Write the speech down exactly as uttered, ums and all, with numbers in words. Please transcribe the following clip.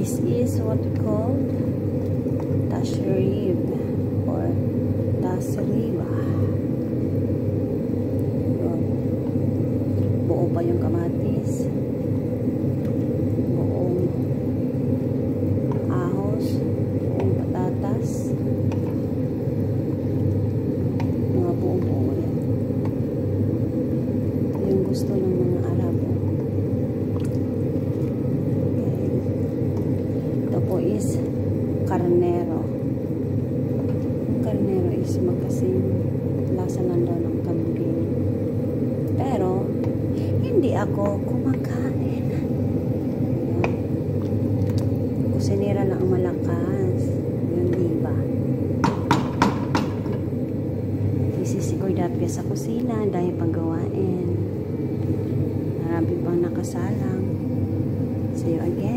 This is what we call tasrib or tasreba. Buo pa yung kamatis, buong ahos, buong patatas, mga buong buo yan. Yung gusto ng mga Arabo. Is karnero. Karnero is magkasing lasa lang daw ng kambing. Pero, hindi ako kumakain. Kusinira lang ang malakas. Yun, diba? Isisikoy dapya sa kusina dahil paggawain. Marami pang nakasalang. See you again.